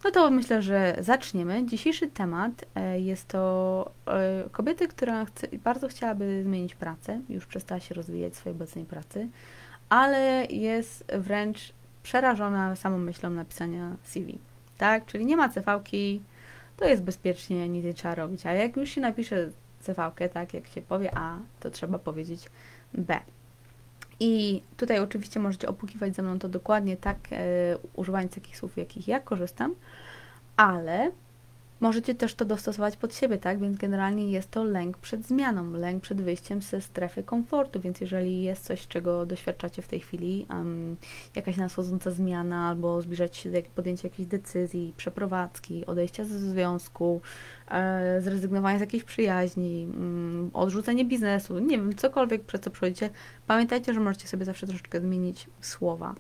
No to myślę, że zaczniemy. Dzisiejszy temat jest to kobiety, która bardzo chciałaby zmienić pracę, już przestała się rozwijać w swojej obecnej pracy, ale jest wręcz przerażona samą myślą napisania CV. Tak? Czyli nie ma CV-ki, to jest bezpiecznie, nic nie trzeba robić. A jak już się napisze CV-kę, tak jak się powie A, to trzeba powiedzieć B. I tutaj oczywiście możecie opukiwać ze mną to dokładnie tak, używając takich słów, jakich ja korzystam, ale możecie też to dostosować pod siebie, tak? Więc generalnie jest to lęk przed zmianą, lęk przed wyjściem ze strefy komfortu, więc jeżeli jest coś, czego doświadczacie w tej chwili, jakaś nadchodząca zmiana, albo zbliżać się do podjęcia jakiejś decyzji, przeprowadzki, odejścia ze związku, zrezygnowania z jakiejś przyjaźni, odrzucenie biznesu, nie wiem, cokolwiek, przez co przechodzicie, pamiętajcie, że możecie sobie zawsze troszeczkę zmienić słowa,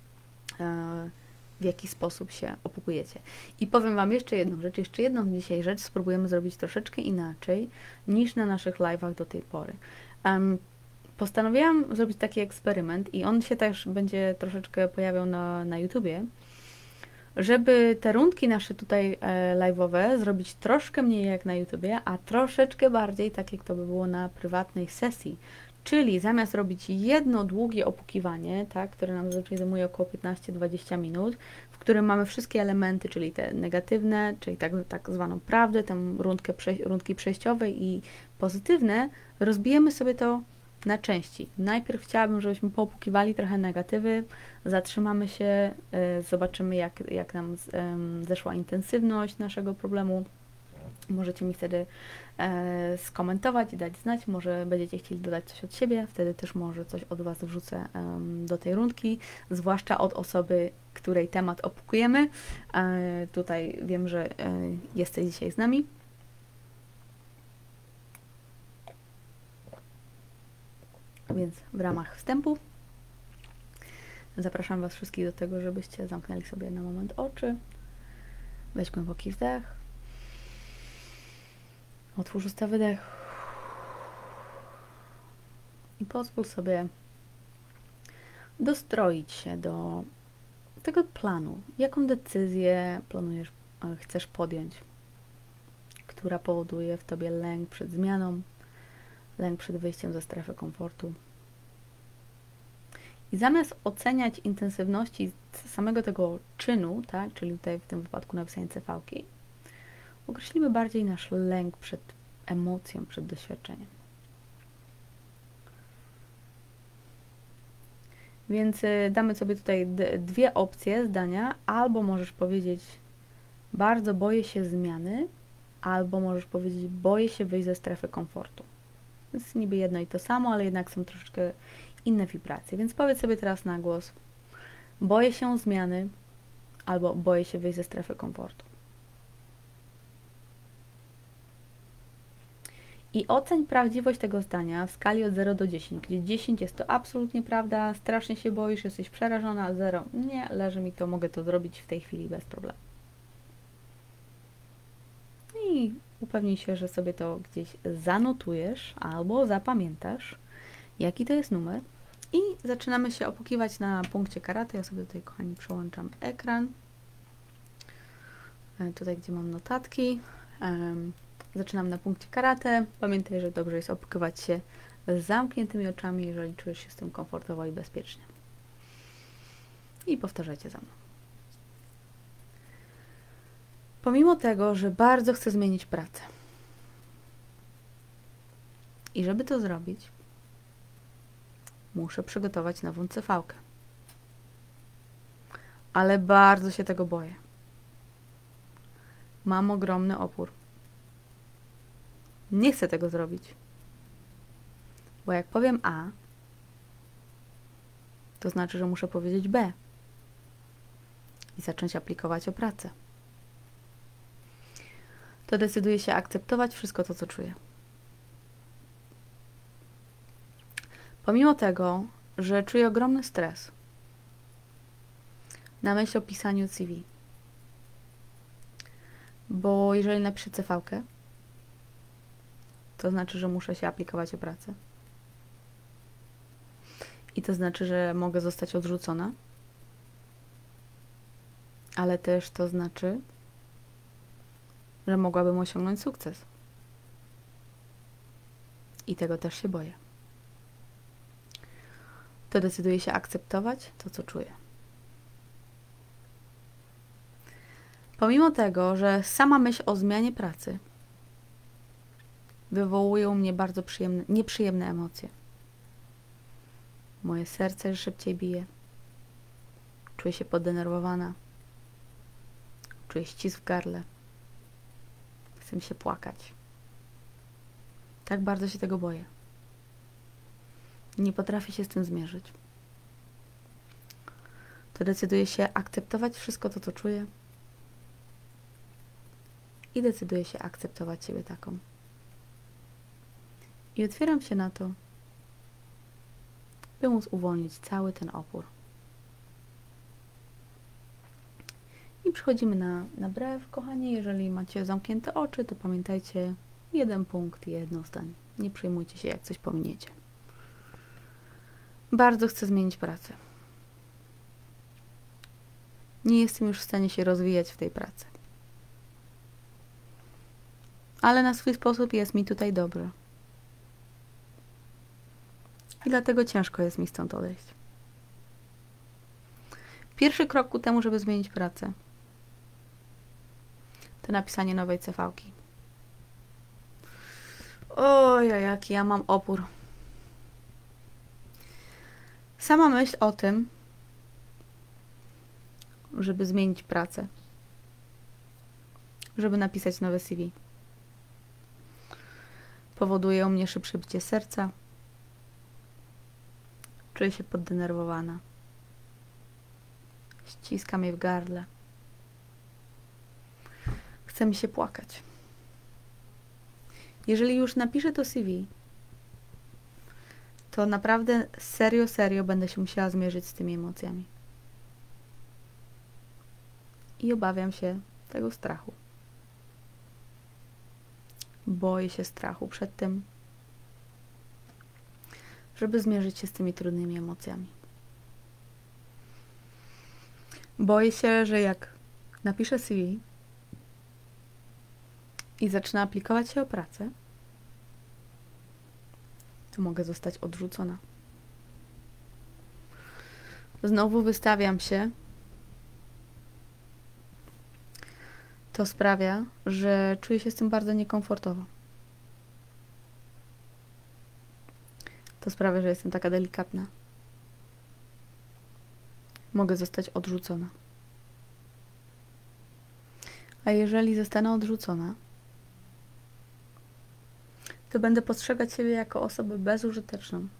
w jaki sposób się opukujecie. I powiem Wam jeszcze jedną rzecz, jeszcze jedną dzisiaj rzecz spróbujemy zrobić troszeczkę inaczej niż na naszych live'ach do tej pory. Postanowiłam zrobić taki eksperyment i on się też będzie troszeczkę pojawiał na YouTubie, żeby te rundki nasze tutaj live'owe zrobić troszkę mniej jak na YouTubie, a troszeczkę bardziej tak jak to by było na prywatnej sesji. Czyli zamiast robić jedno długie opukiwanie, tak, które nam zazwyczaj zajmuje około 15-20 minut, w którym mamy wszystkie elementy, czyli te negatywne, czyli tak zwaną prawdę, tę rundki przejściowe i pozytywne, rozbijemy sobie to na części. Najpierw chciałabym, żebyśmy poopukiwali trochę negatywy, zatrzymamy się, zobaczymy jak nam zeszła intensywność naszego problemu. Możecie mi wtedy skomentować i dać znać, może będziecie chcieli dodać coś od siebie, wtedy też może coś od Was wrzucę do tej rundki, zwłaszcza od osoby, której temat opukujemy. Tutaj wiem, że jesteś dzisiaj z nami. Więc w ramach wstępu zapraszam Was wszystkich do tego, żebyście zamknęli sobie na moment oczy. Weź głęboki wdech. Otwórz usta, wydech. I pozwól sobie dostroić się do tego planu. Jaką decyzję planujesz, chcesz podjąć, która powoduje w Tobie lęk przed zmianą, lęk przed wyjściem ze strefy komfortu. I zamiast oceniać intensywności samego tego czynu, tak, czyli tutaj w tym wypadku napisanie CV-ki, określimy bardziej nasz lęk przed emocją, przed doświadczeniem. Więc damy sobie tutaj dwie opcje zdania. Albo możesz powiedzieć, bardzo boję się zmiany, albo możesz powiedzieć, boję się wyjść ze strefy komfortu. Jest niby jedno i to samo, ale jednak są troszeczkę inne wibracje. Więc powiedz sobie teraz na głos, boję się zmiany, albo boję się wyjść ze strefy komfortu. I oceń prawdziwość tego zdania w skali od 0 do 10, gdzie 10 jest to absolutnie prawda, strasznie się boisz, jesteś przerażona, 0 nie, leży mi to, mogę to zrobić w tej chwili bez problemu. I upewnij się, że sobie to gdzieś zanotujesz albo zapamiętasz, jaki to jest numer. I zaczynamy się opukiwać na punkcie karate. Ja sobie tutaj, kochani, przełączam ekran. Tutaj, gdzie mam notatki. Zaczynam na punkcie karate. Pamiętaj, że dobrze jest opukiwać się z zamkniętymi oczami, jeżeli czujesz się z tym komfortowo i bezpiecznie. I powtarzajcie za mną. Pomimo tego, że bardzo chcę zmienić pracę i żeby to zrobić, muszę przygotować nową CV-kę. Ale bardzo się tego boję. Mam ogromny opór. Nie chcę tego zrobić. Bo jak powiem A, to znaczy, że muszę powiedzieć B i zacząć aplikować o pracę. To decyduję się akceptować wszystko to, co czuję. Pomimo tego, że czuję ogromny stres na myśl o pisaniu CV, bo jeżeli napiszę CV-kę, to znaczy, że muszę się aplikować o pracę. I to znaczy, że mogę zostać odrzucona. ale też to znaczy, że mogłabym osiągnąć sukces. I tego też się boję. To decyduję się akceptować to, co czuję. Pomimo tego, że sama myśl o zmianie pracy wywołuje u mnie bardzo nieprzyjemne emocje. Moje serce szybciej bije. Czuję się poddenerwowana. Czuję ścisk w gardle. Chcę się płakać. Tak bardzo się tego boję. Nie potrafię się z tym zmierzyć. To decyduję się akceptować wszystko to, co czuję. I decyduję się akceptować siebie taką. I otwieram się na to, by móc uwolnić cały ten opór. I przechodzimy na brew. Kochani, jeżeli macie zamknięte oczy, to pamiętajcie, jeden punkt i jedno zdanie. Nie przejmujcie się, jak coś pominiecie. Bardzo chcę zmienić pracę. Nie jestem już w stanie się rozwijać w tej pracy. Ale na swój sposób jest mi tutaj dobrze. I dlatego ciężko jest mi stąd odejść. Pierwszy krok ku temu, żeby zmienić pracę, to napisanie nowej CV-ki. Oj, jaki ja mam opór. Sama myśl o tym, żeby zmienić pracę, żeby napisać nowe CV, powoduje u mnie szybsze bicie serca. Czuję się poddenerwowana. Ściska mnie w gardle. Chce mi się płakać. Jeżeli już napiszę to CV, to naprawdę serio będę się musiała zmierzyć z tymi emocjami. I obawiam się tego strachu. Boję się strachu przed tym, żeby zmierzyć się z tymi trudnymi emocjami. Boję się, że jak napiszę CV i zacznę aplikować się o pracę, to mogę zostać odrzucona. Znowu wystawiam się. To sprawia, że czuję się z tym bardzo niekomfortowo. To sprawia, że jestem taka delikatna. Mogę zostać odrzucona. A jeżeli zostanę odrzucona, to będę postrzegać siebie jako osobę bezużyteczną.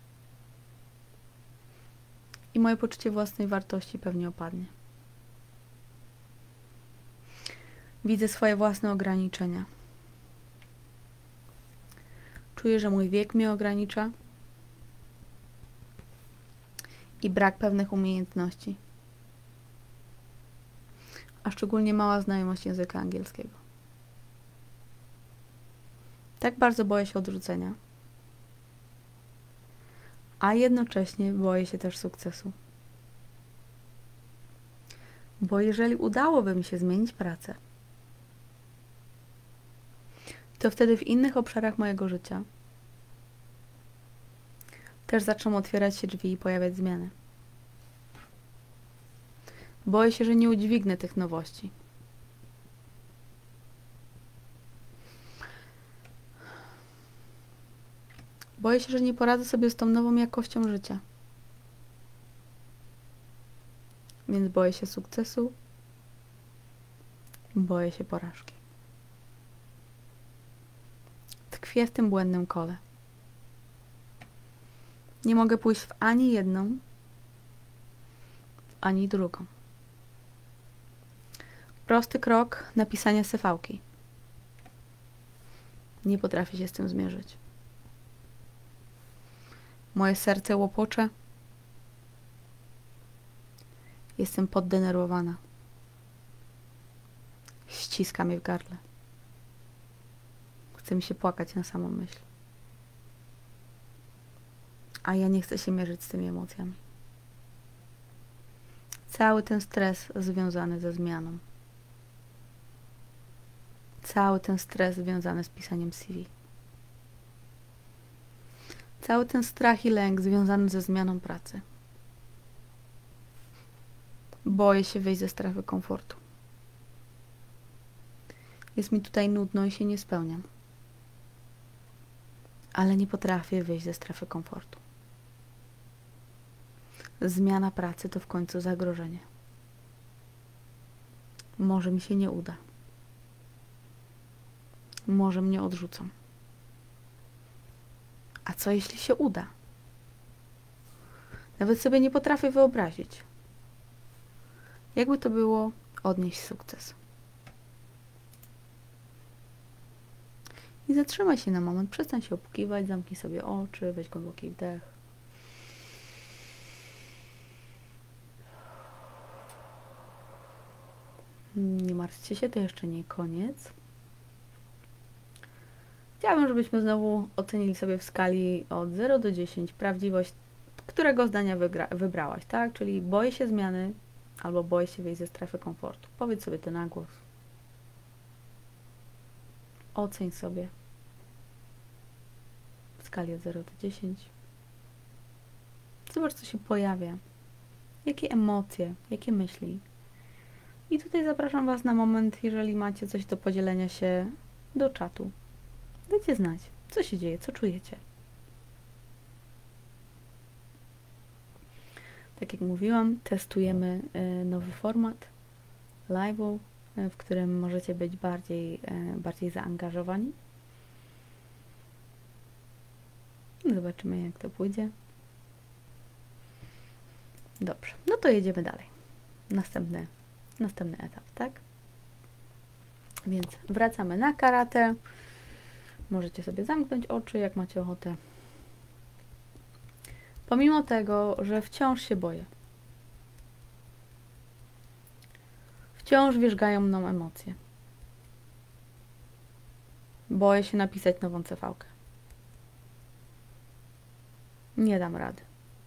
I moje poczucie własnej wartości pewnie opadnie. Widzę swoje własne ograniczenia. Czuję, że mój wiek mnie ogranicza i brak pewnych umiejętności. A szczególnie mała znajomość języka angielskiego. Tak bardzo boję się odrzucenia, a jednocześnie boję się też sukcesu. Bo jeżeli udałoby mi się zmienić pracę, to wtedy w innych obszarach mojego życia też zaczną otwierać się drzwi i pojawiać zmiany. Boję się, że nie udźwignę tych nowości. Boję się, że nie poradzę sobie z tą nową jakością życia. Więc boję się sukcesu, boję się porażki. Tkwię w tym błędnym kole. Nie mogę pójść w ani jedną, ani drugą. Prosty krok napisania CV-ki. Nie potrafię się z tym zmierzyć. Moje serce łopocze. Jestem poddenerwowana. Ściska mnie w gardle. Chce mi się płakać na samą myśl. A ja nie chcę się mierzyć z tymi emocjami. Cały ten stres związany ze zmianą. Cały ten stres związany z pisaniem CV. Cały ten strach i lęk związany ze zmianą pracy. Boję się wyjść ze strefy komfortu. Jest mi tutaj nudno i się nie spełniam. Ale nie potrafię wyjść ze strefy komfortu. Zmiana pracy to w końcu zagrożenie. Może mi się nie uda. Może mnie odrzucą. A co jeśli się uda? Nawet sobie nie potrafię wyobrazić. Jakby to było odnieść sukces. I zatrzymaj się na moment, przestań się opukiwać, zamknij sobie oczy, weź głęboki wdech. Nie martwcie się, to jeszcze nie koniec. Chciałabym, żebyśmy znowu ocenili sobie w skali od 0 do 10 prawdziwość, którego zdania wybrałaś, tak? Czyli boję się zmiany albo boję się wyjść ze strefy komfortu. Powiedz sobie to na głos. Oceń sobie w skali od 0 do 10. Zobacz, co się pojawia. Jakie emocje, jakie myśli. I tutaj zapraszam Was na moment, jeżeli macie coś do podzielenia się, do czatu. Dajcie znać, co się dzieje, co czujecie. Tak jak mówiłam, testujemy nowy format live'u, w którym możecie być bardziej zaangażowani. Zobaczymy, jak to pójdzie. Dobrze, no to jedziemy dalej. Następny etap, tak? Więc wracamy na karate. Możecie sobie zamknąć oczy, jak macie ochotę. Pomimo tego, że wciąż się boję. Wciąż wierzgają mną emocje. Boję się napisać nową CV-kę. Nie dam rady.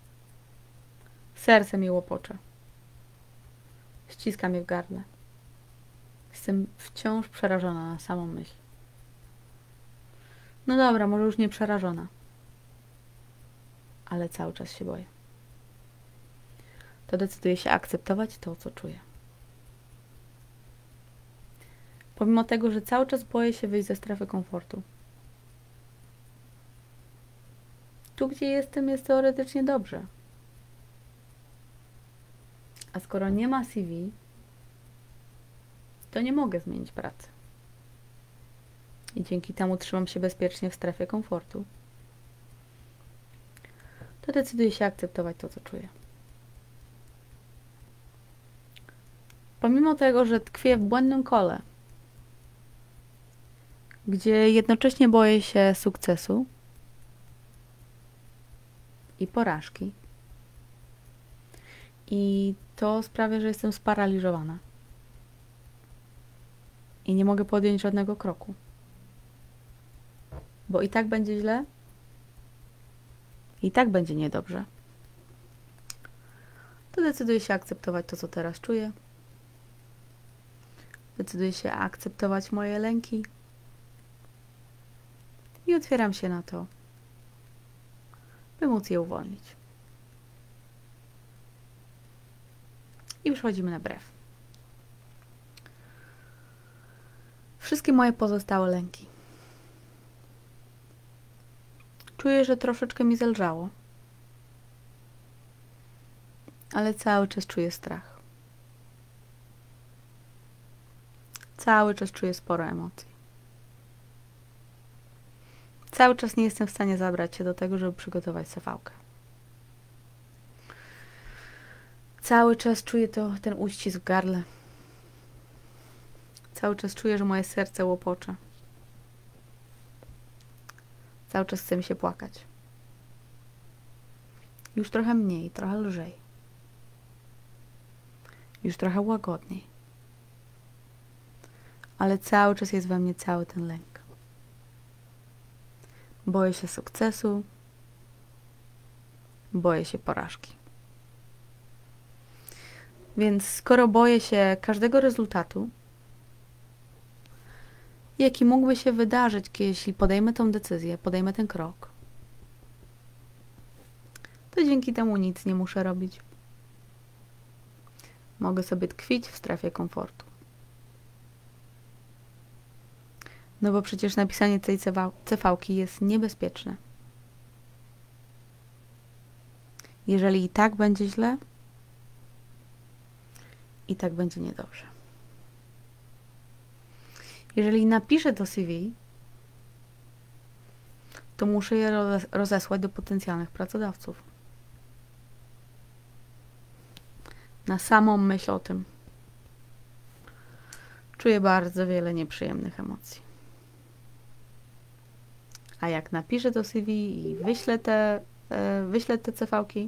Serce mi łopocze. Ściska mnie w gardle. Jestem wciąż przerażona na samą myśl. No dobra, może już nie przerażona. Ale cały czas się boję. To decyduję się akceptować to, co czuję. Pomimo tego, że cały czas boję się wyjść ze strefy komfortu. Tu, gdzie jestem, jest teoretycznie dobrze. A skoro nie ma CV, to nie mogę zmienić pracy. I dzięki temu trzymam się bezpiecznie w strefie komfortu. To decyduję się akceptować to, co czuję. Pomimo tego, że tkwię w błędnym kole, gdzie jednocześnie boję się sukcesu i porażki, i to sprawia, że jestem sparaliżowana i nie mogę podjąć żadnego kroku, bo i tak będzie źle, i tak będzie niedobrze. To decyduję się akceptować to, co teraz czuję. Decyduję się akceptować moje lęki i otwieram się na to, by móc je uwolnić. I przechodzimy na brew. Wszystkie moje pozostałe lęki. Czuję, że troszeczkę mi zelżało, ale cały czas czuję strach. Cały czas czuję sporo emocji. Cały czas nie jestem w stanie zabrać się do tego, żeby przygotować CV-kę. Cały czas czuję ten uścisk w gardle. Cały czas czuję, że moje serce łopocze. Cały czas chce mi się płakać. Już trochę mniej, trochę lżej. Już trochę łagodniej. Ale cały czas jest we mnie cały ten lęk. Boję się sukcesu. Boję się porażki. Więc skoro boję się każdego rezultatu, jaki mógłby się wydarzyć, jeśli podejmę tą decyzję, podejmę ten krok, to dzięki temu nic nie muszę robić. Mogę sobie tkwić w strefie komfortu. No bo przecież napisanie tej CV-ki jest niebezpieczne. Jeżeli i tak będzie źle, i tak będzie niedobrze. Jeżeli napiszę to CV, to muszę je rozesłać do potencjalnych pracodawców. Na samą myśl o tym czuję bardzo wiele nieprzyjemnych emocji. A jak napiszę to CV i wyślę te CV-ki,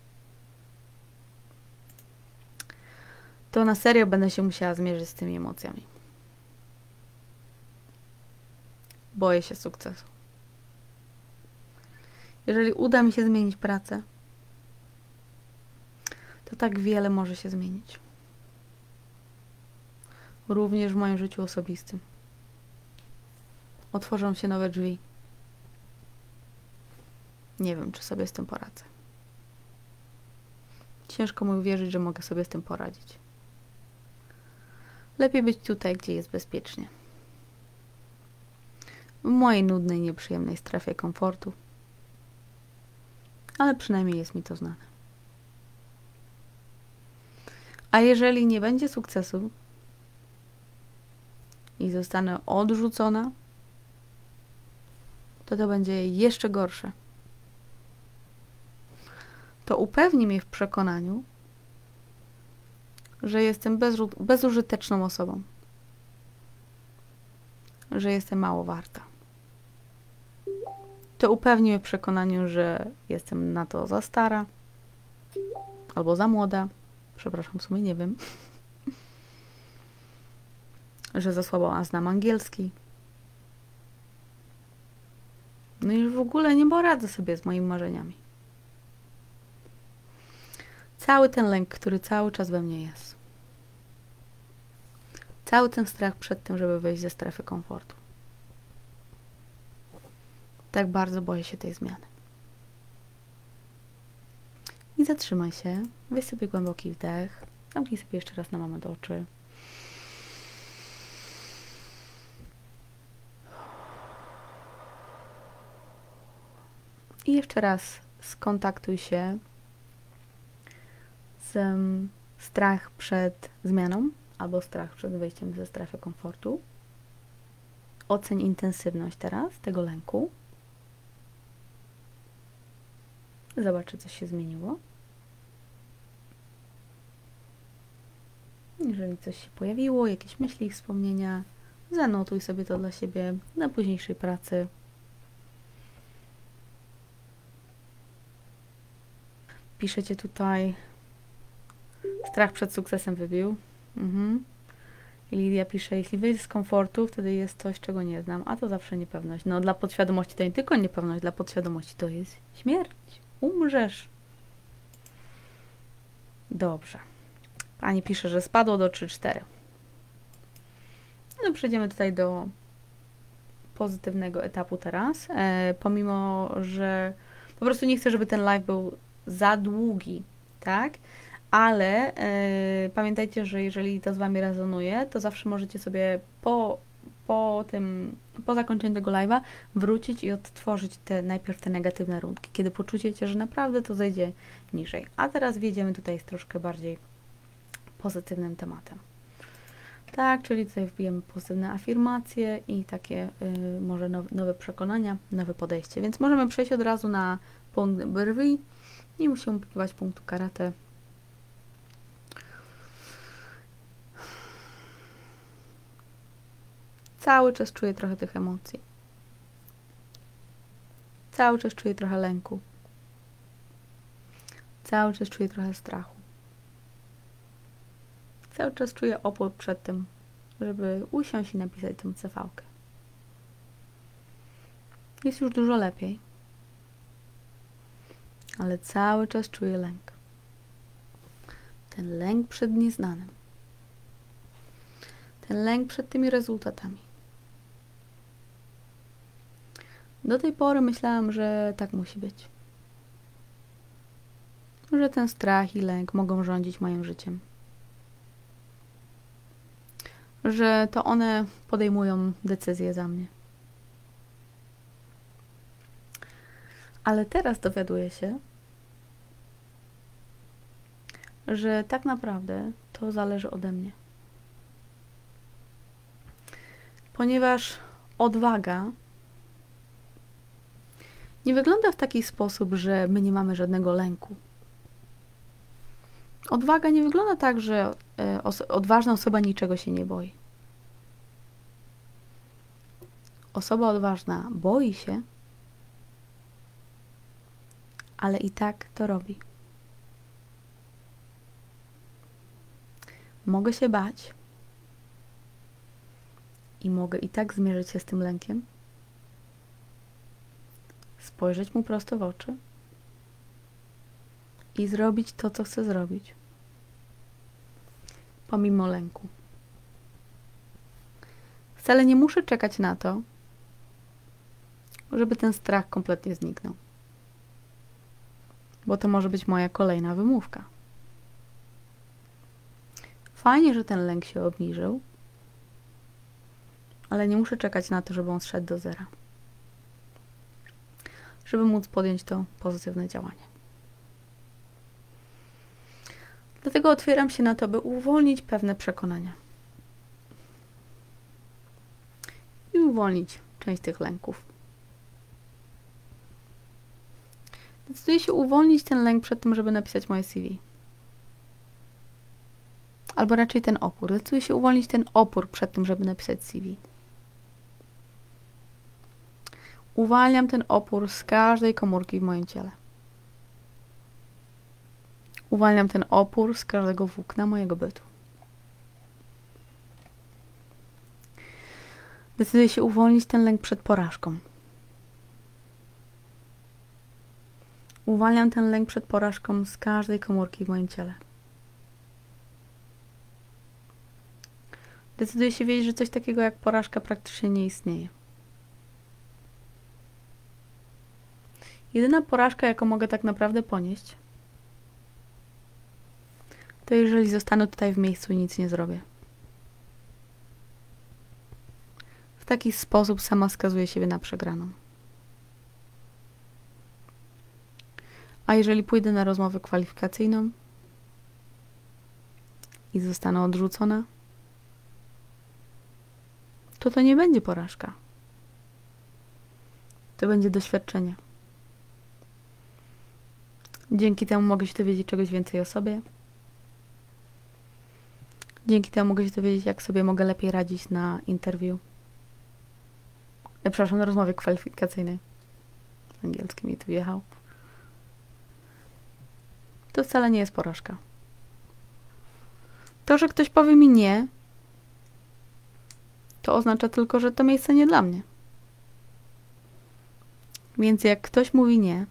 to na serio będę się musiała zmierzyć z tymi emocjami. Boję się sukcesu. Jeżeli uda mi się zmienić pracę, to tak wiele może się zmienić. Również w moim życiu osobistym. Otworzą się nowe drzwi. Nie wiem, czy sobie z tym poradzę. Ciężko mi uwierzyć, że mogę sobie z tym poradzić. Lepiej być tutaj, gdzie jest bezpiecznie. W mojej nudnej, nieprzyjemnej strefie komfortu. Ale przynajmniej jest mi to znane. A jeżeli nie będzie sukcesu i zostanę odrzucona, to będzie jeszcze gorsze. To upewni mnie w przekonaniu, że jestem bezużyteczną osobą. Że jestem mało warta. To upewni mnie w przekonaniu, że jestem na to za stara albo za młoda. Przepraszam, w sumie nie wiem. Że za słabo znam angielski. No i w ogóle nie poradzę sobie z moimi marzeniami. Cały ten lęk, który cały czas we mnie jest. Cały ten strach przed tym, żeby wyjść ze strefy komfortu. Tak bardzo boję się tej zmiany. I zatrzymaj się. Weź sobie głęboki wdech. Zamknij sobie jeszcze raz na moment oczy. I jeszcze raz skontaktuj się z strach przed zmianą albo strach przed wyjściem ze strefy komfortu. Oceń intensywność teraz tego lęku. Zobacz, czy coś się zmieniło. Jeżeli coś się pojawiło, jakieś myśli, wspomnienia, zanotuj sobie to dla siebie na późniejszej pracy. Piszecie tutaj, strach przed sukcesem wybił. I Lidia pisze, jeśli wyjść z komfortu, wtedy jest coś, czego nie znam, a to zawsze niepewność. No dla podświadomości to nie tylko niepewność, dla podświadomości to jest śmierć. Umrzesz. Dobrze. Pani pisze, że spadło do 3-4. No przejdziemy tutaj do pozytywnego etapu teraz. Pomimo, że po prostu nie chcę, żeby ten live był za długi, tak? Ale pamiętajcie, że jeżeli to z Wami rezonuje, to zawsze możecie sobie po zakończeniu tego live'a wrócić i odtworzyć najpierw te negatywne rundki, kiedy poczujecie, że naprawdę to zejdzie niżej. A teraz wjedziemy tutaj z troszkę bardziej pozytywnym tematem. Tak, czyli tutaj wbijemy pozytywne afirmacje i takie może nowe przekonania, nowe podejście. Więc możemy przejść od razu na punkt brwi. Nie musimy używać punktu karate. Cały czas czuję trochę tych emocji. Cały czas czuję trochę lęku. Cały czas czuję trochę strachu. Cały czas czuję opór przed tym, żeby usiąść i napisać tę CV-kę. Jest już dużo lepiej. Ale cały czas czuję lęk. ten lęk przed nieznanym, ten lęk przed tymi rezultatami. Do tej pory myślałam, że tak musi być. Że ten strach i lęk mogą rządzić moim życiem. Że to one podejmują decyzje za mnie. Ale teraz dowiaduję się, że tak naprawdę to zależy ode mnie. Ponieważ odwaga nie wygląda w taki sposób, że my nie mamy żadnego lęku. Odwaga nie wygląda tak, że odważna osoba niczego się nie boi. Osoba odważna boi się, ale i tak to robi. Mogę się bać i mogę i tak zmierzyć się z tym lękiem, spojrzeć mu prosto w oczy i zrobić to, co chcę zrobić, pomimo lęku. Wcale nie muszę czekać na to, żeby ten strach kompletnie zniknął, bo to może być moja kolejna wymówka. Fajnie, że ten lęk się obniżył, ale nie muszę czekać na to, żeby on zszedł do zera, żeby móc podjąć to pozytywne działanie. Dlatego otwieram się na to, by uwolnić pewne przekonania i uwolnić część tych lęków. Decyduję się uwolnić ten lęk przed tym, żeby napisać moje CV. Albo raczej ten opór. Decyduję się uwolnić ten opór przed tym, żeby napisać CV. Uwalniam ten opór z każdej komórki w moim ciele. Uwalniam ten opór z każdego włókna mojego bytu. Decyduję się uwolnić ten lęk przed porażką. Uwalniam ten lęk przed porażką z każdej komórki w moim ciele. Decyduję się wiedzieć, że coś takiego jak porażka praktycznie nie istnieje. Jedyna porażka, jaką mogę tak naprawdę ponieść, to jeżeli zostanę tutaj w miejscu i nic nie zrobię. W taki sposób sama skazuję siebie na przegraną. A jeżeli pójdę na rozmowę kwalifikacyjną i zostanę odrzucona, to nie będzie porażka. To będzie doświadczenie. Dzięki temu mogę się dowiedzieć czegoś więcej o sobie. Dzięki temu mogę się dowiedzieć, jak sobie mogę lepiej radzić na interwiu. Przepraszam, na rozmowie kwalifikacyjnej. Angielski mi tu wjechał. To wcale nie jest porażka. To, że ktoś powie mi nie, to oznacza tylko, że to miejsce nie dla mnie. Więc jak ktoś mówi nie,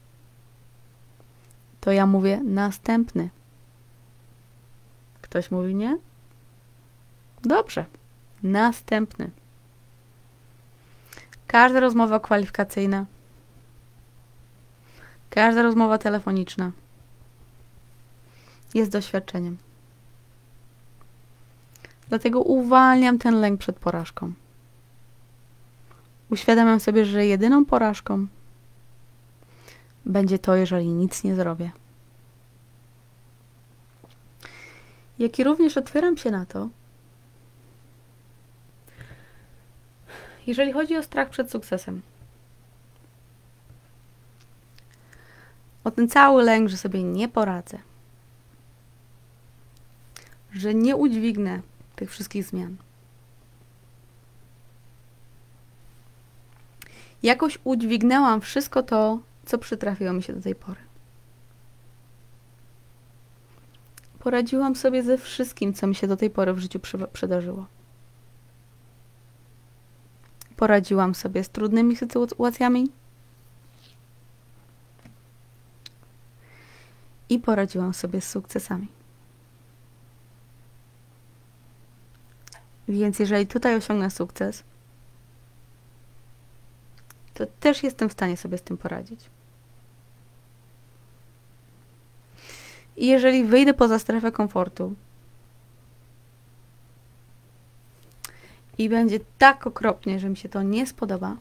to ja mówię następny. Ktoś mówi nie? Dobrze. Następny. Każda rozmowa kwalifikacyjna, każda rozmowa telefoniczna jest doświadczeniem. Dlatego uwalniam ten lęk przed porażką. Uświadamiam sobie, że jedyną porażką będzie to, jeżeli nic nie zrobię. Jak i również otwieram się na to, jeżeli chodzi o strach przed sukcesem. O ten cały lęk, że sobie nie poradzę. Że nie udźwignę tych wszystkich zmian. Jakoś udźwignęłam wszystko to, co przytrafiło mi się do tej pory. Poradziłam sobie ze wszystkim, co mi się do tej pory w życiu przydarzyło. Poradziłam sobie z trudnymi sytuacjami i poradziłam sobie z sukcesami. Więc jeżeli tutaj osiągnę sukces, to też jestem w stanie sobie z tym poradzić. I jeżeli wyjdę poza strefę komfortu i będzie tak okropnie, że mi się to nie spodoba,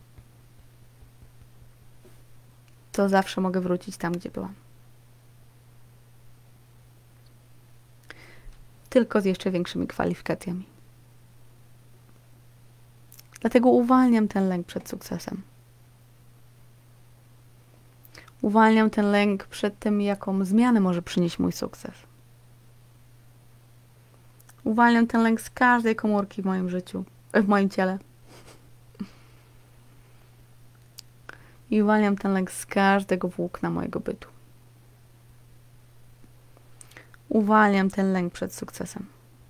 to zawsze mogę wrócić tam, gdzie byłam. Tylko z jeszcze większymi kwalifikacjami. Dlatego uwalniam ten lęk przed sukcesem. Uwalniam ten lęk przed tym, jaką zmianę może przynieść mój sukces. Uwalniam ten lęk z każdej komórki w moim życiu, w moim ciele. I uwalniam ten lęk z każdego włókna mojego bytu. Uwalniam ten lęk przed sukcesem.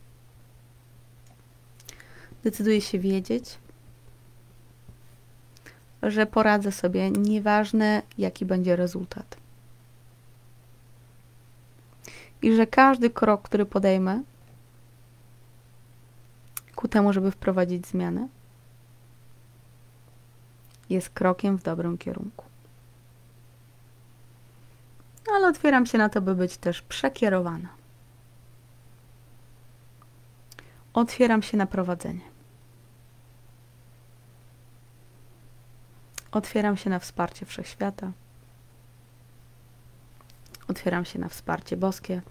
Decyduję się wiedzieć, że poradzę sobie, nieważne jaki będzie rezultat. I że każdy krok, który podejmę ku temu, żeby wprowadzić zmianę, jest krokiem w dobrym kierunku. Ale otwieram się na to, by być też przekierowana. Otwieram się na prowadzenie. Otwieram się na wsparcie Wszechświata. Otwieram się na wsparcie boskie.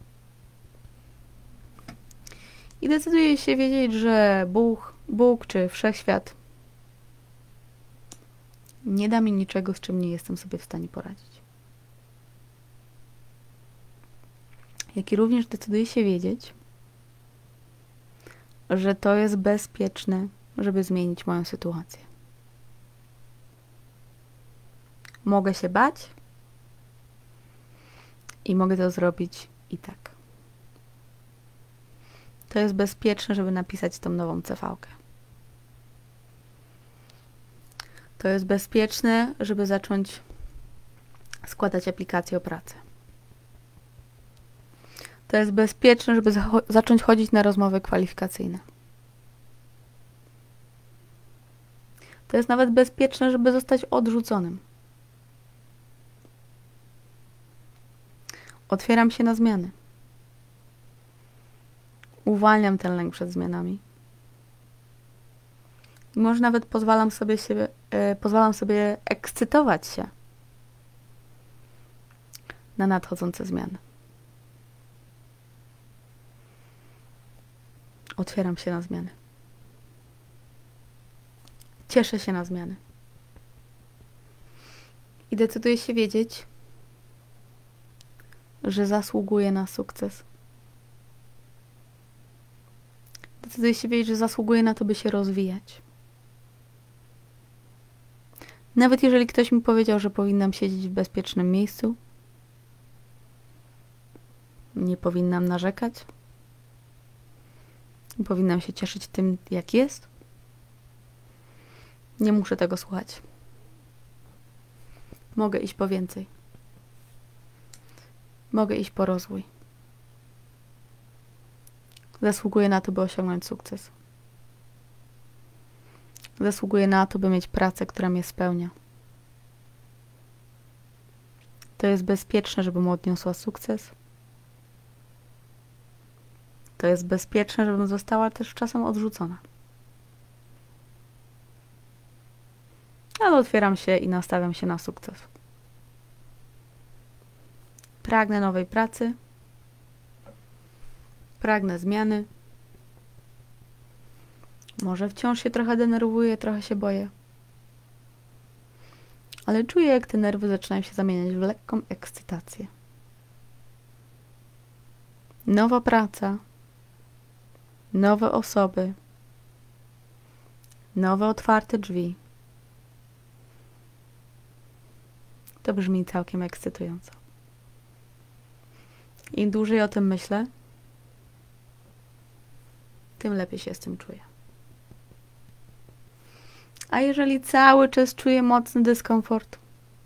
I decyduję się wiedzieć, że Bóg czy Wszechświat nie da mi niczego, z czym nie jestem sobie w stanie poradzić. Jak i również decyduję się wiedzieć, że to jest bezpieczne, żeby zmienić moją sytuację. Mogę się bać i mogę to zrobić i tak. To jest bezpieczne, żeby napisać tą nową CV-kę. To jest bezpieczne, żeby zacząć składać aplikację o pracę. To jest bezpieczne, żeby zacząć chodzić na rozmowy kwalifikacyjne. To jest nawet bezpieczne, żeby zostać odrzuconym. Otwieram się na zmiany. Uwalniam ten lęk przed zmianami. I może nawet pozwalam sobie ekscytować się na nadchodzące zmiany. Otwieram się na zmiany. Cieszę się na zmiany. I decyduję się wiedzieć, że zasługuję na sukces. Decyduję się wiedzieć, że zasługuję na to, by się rozwijać. Nawet jeżeli ktoś mi powiedział, że powinnam siedzieć w bezpiecznym miejscu, nie powinnam narzekać, powinnam się cieszyć tym, jak jest, nie muszę tego słuchać. Mogę iść po więcej. Mogę iść po rozwój. Zasługuję na to, by osiągnąć sukces. Zasługuję na to, by mieć pracę, która mnie spełnia. To jest bezpieczne, żebym odniosła sukces. To jest bezpieczne, żebym została też czasem odrzucona. Ale otwieram się i nastawiam się na sukces. Pragnę nowej pracy. Pragnę zmiany. Może wciąż się trochę denerwuję, trochę się boję. Ale czuję, jak te nerwy zaczynają się zamieniać w lekką ekscytację. Nowa praca. Nowe osoby. Nowe otwarte drzwi. To brzmi całkiem ekscytująco. Im dłużej o tym myślę, tym lepiej się z tym czuję. A jeżeli cały czas czuję mocny dyskomfort,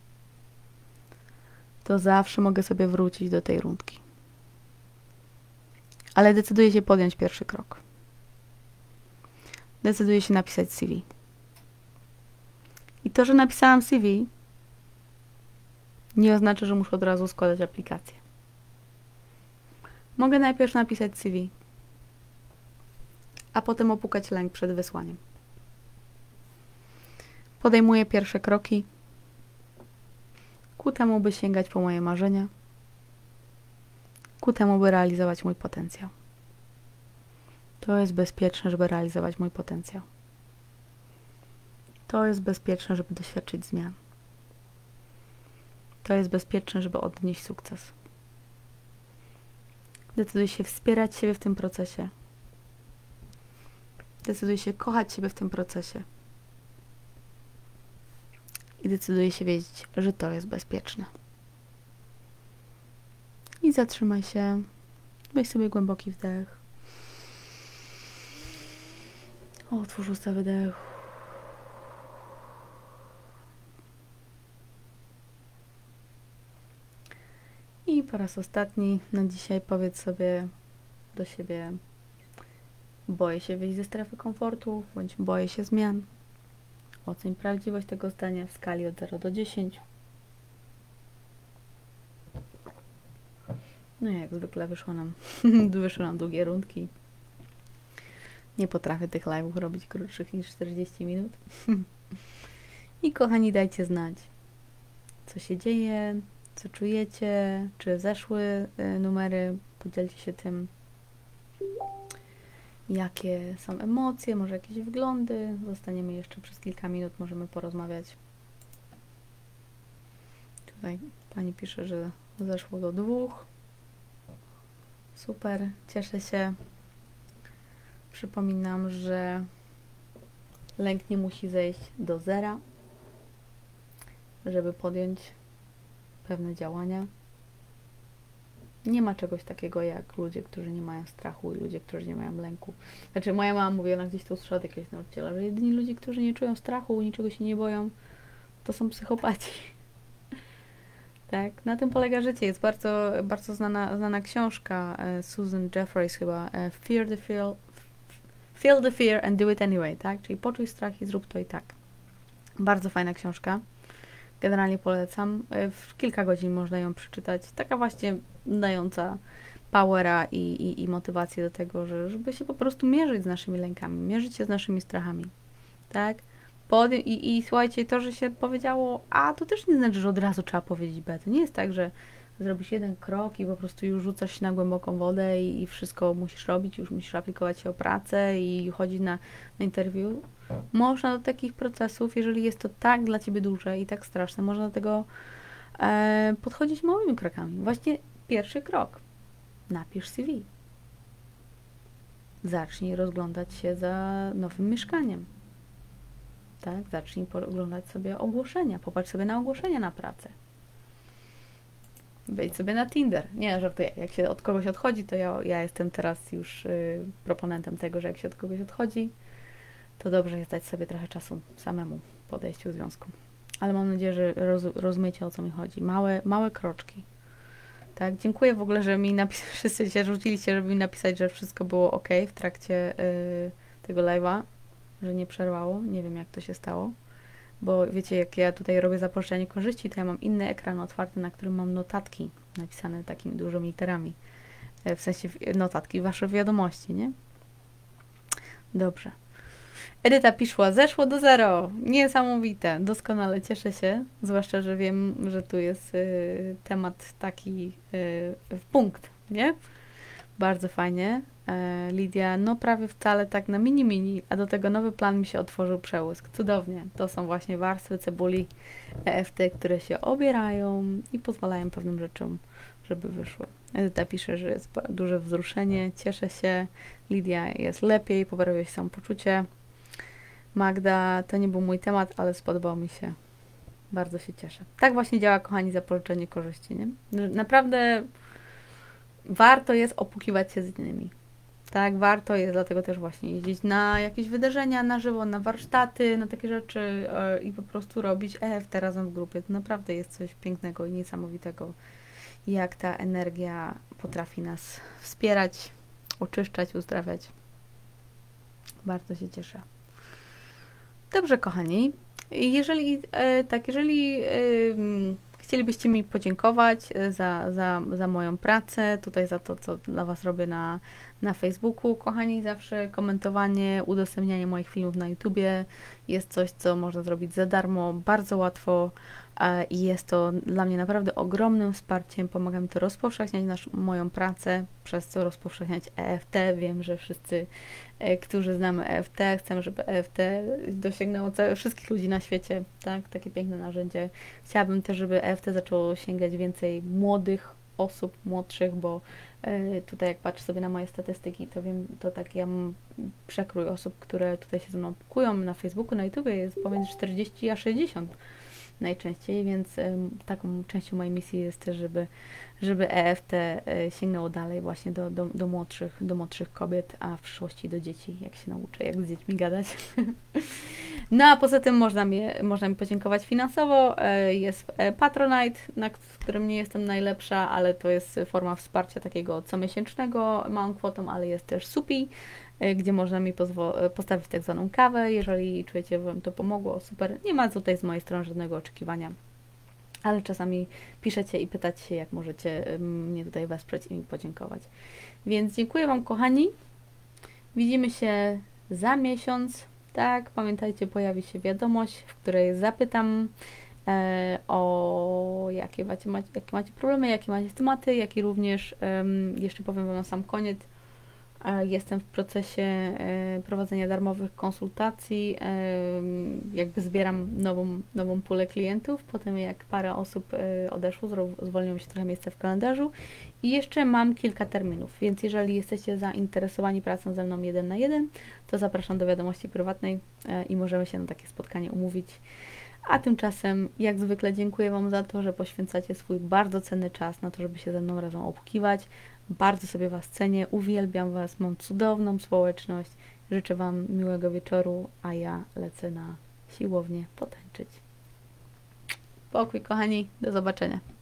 to zawsze mogę sobie wrócić do tej rundki. Ale decyduję się podjąć pierwszy krok. decyduję się napisać CV. I to, że napisałam CV, nie oznacza, że muszę od razu składać aplikację. Mogę najpierw napisać CV, a potem opukać lęk przed wysłaniem. Podejmuję pierwsze kroki ku temu, by sięgać po moje marzenia, ku temu, by realizować mój potencjał. To jest bezpieczne, żeby realizować mój potencjał. To jest bezpieczne, żeby doświadczyć zmian. To jest bezpieczne, żeby odnieść sukces. Decyduj się wspierać siebie w tym procesie. Decyduj się kochać siebie w tym procesie. I decyduj się wiedzieć, że to jest bezpieczne. I zatrzymaj się. Weź sobie głęboki wdech. Otwórz usta, wydech. I po raz ostatni na dzisiaj powiedz sobie do siebie: boję się wyjść ze strefy komfortu, bądź boję się zmian. Oceń prawdziwość tego zdania w skali od 0 do 10. No i jak zwykle wyszły nam długie rundki. Nie potrafię tych live'ów robić krótszych niż 40 minut. I kochani, dajcie znać, co się dzieje, co czujecie, czy zeszły numery, podzielcie się tym, jakie są emocje, może jakieś wglądy. Zostaniemy jeszcze przez kilka minut, możemy porozmawiać. Tutaj pani pisze, że zeszło do 2. Super, cieszę się. Przypominam, że lęk nie musi zejść do 0, żeby podjąć pewne działania. Nie ma czegoś takiego jak ludzie, którzy nie mają strachu i ludzie, którzy nie mają lęku. Znaczy moja mama mówi, ona gdzieś to usłyszała od jakiegoś nauczyciela, że jedyni ludzie, którzy nie czują strachu, niczego się nie boją, to są psychopaci. Tak? Na tym polega życie. Jest bardzo, bardzo znana książka Susan Jeffers chyba, Feel the fear and do it anyway, tak? Czyli poczuj strach i zrób to i tak. Bardzo fajna książka. Generalnie polecam. W kilka godzin można ją przeczytać. Taka właśnie dająca powera i motywację do tego, żeby się po prostu mierzyć z naszymi lękami, mierzyć się z naszymi strachami. Tak? I słuchajcie, to, że się powiedziało A, to też nie znaczy, że od razu trzeba powiedzieć B. To nie jest tak, że zrobisz jeden krok i po prostu już rzucasz się na głęboką wodę i wszystko musisz robić, już musisz aplikować się o pracę i chodzić na interview. Można do takich procesów, jeżeli jest to tak dla Ciebie duże i tak straszne, można do tego podchodzić małymi krokami. Właśnie pierwszy krok. Napisz CV. Zacznij rozglądać się za nowym mieszkaniem. Tak? Zacznij oglądać sobie ogłoszenia. Popatrz sobie na ogłoszenia na pracę. Wejdź sobie na Tinder. Nie, żartuję. Jak się od kogoś odchodzi, to ja jestem teraz już proponentem tego, że jak się od kogoś odchodzi, to dobrze jest dać sobie trochę czasu samemu po odejściu w związku. Ale mam nadzieję, że rozumiecie, o co mi chodzi. Małe kroczki. Tak, dziękuję w ogóle, że mi wszyscy się rzuciliście, żeby mi napisać, że wszystko było ok w trakcie tego live'a, że nie przerwało. Nie wiem, jak to się stało. Bo wiecie, jak ja tutaj robię zapożyczenie korzyści, to ja mam inny ekran otwarty, na którym mam notatki napisane takimi dużymi literami. W sensie notatki, wasze wiadomości, nie? Dobrze. Edyta piszła, zeszło do 0. Niesamowite. Doskonale, cieszę się. Zwłaszcza, że wiem, że tu jest temat taki w punkt, nie? Bardzo fajnie. Lidia, no prawie wcale tak na mini, a do tego nowy plan mi się otworzył przełysk. Cudownie. To są właśnie warstwy cebuli EFT, które się obierają i pozwalają pewnym rzeczom, żeby wyszły. Edyta pisze, że jest duże wzruszenie. Cieszę się. Lidia, jest lepiej, poprawia się samopoczucie. Magda, to nie był mój temat, ale spodobał mi się. Bardzo się cieszę. Tak właśnie działa, kochani, zapożyczenie korzyści, nie? Naprawdę warto jest opukiwać się z innymi. Tak, warto jest, dlatego też właśnie jeździć na jakieś wydarzenia na żywo, na warsztaty, na takie rzeczy i po prostu robić EFT razem w grupie. To naprawdę jest coś pięknego i niesamowitego, jak ta energia potrafi nas wspierać, oczyszczać, uzdrawiać. Bardzo się cieszę. Dobrze, kochani. Jeżeli chcielibyście mi podziękować za moją pracę, tutaj za to, co dla Was robię na Facebooku, kochani, zawsze komentowanie, udostępnianie moich filmów na YouTubie jest coś, co można zrobić za darmo, bardzo łatwo i jest to dla mnie naprawdę ogromnym wsparciem. Pomaga mi to rozpowszechniać moją pracę, przez co rozpowszechniać EFT. Wiem, że wszyscy, którzy znamy EFT, chcemy, żeby EFT dosięgnęło wszystkich ludzi na świecie, tak? Takie piękne narzędzie. Chciałabym też, żeby EFT zaczęło sięgać więcej młodych osób, młodszych, bo tutaj jak patrzę sobie na moje statystyki, to wiem, to tak ja mam przekrój osób, które tutaj się ze mną opiekują na Facebooku, na YouTubie jest pomiędzy 40 a 60 najczęściej, więc taką częścią mojej misji jest też, żeby EFT sięgnęło dalej właśnie do młodszych kobiet, a w przyszłości do dzieci, jak się nauczę, jak z dziećmi gadać. No a poza tym można mi podziękować finansowo. Jest Patronite, w którym nie jestem najlepsza, ale to jest forma wsparcia takiego comiesięcznego, małą kwotą, ale jest też Supi, gdzie można mi postawić tak zwaną kawę, jeżeli czujecie, że Wam to pomogło, super. Nie ma tutaj z mojej strony żadnego oczekiwania, ale czasami piszecie i pytacie się, jak możecie mnie tutaj wesprzeć i mi podziękować. Więc dziękuję Wam, kochani. Widzimy się za miesiąc. Tak, pamiętajcie, pojawi się wiadomość, w której zapytam o jakie macie problemy, jakie macie tematy, jak i również, jeszcze powiem Wam na sam koniec, jestem w procesie prowadzenia darmowych konsultacji, jakby zbieram nową pulę klientów, po tym jak parę osób odeszło, zwolniło się trochę miejsca w kalendarzu i jeszcze mam kilka terminów, więc jeżeli jesteście zainteresowani pracą ze mną 1 na 1, to zapraszam do wiadomości prywatnej i możemy się na takie spotkanie umówić. A tymczasem, jak zwykle, dziękuję Wam za to, że poświęcacie swój bardzo cenny czas na to, żeby się ze mną razem opukiwać. Bardzo sobie Was cenię, uwielbiam Was, mam cudowną społeczność. Życzę Wam miłego wieczoru, a ja lecę na siłownię potańczyć. Pokój, kochani, do zobaczenia.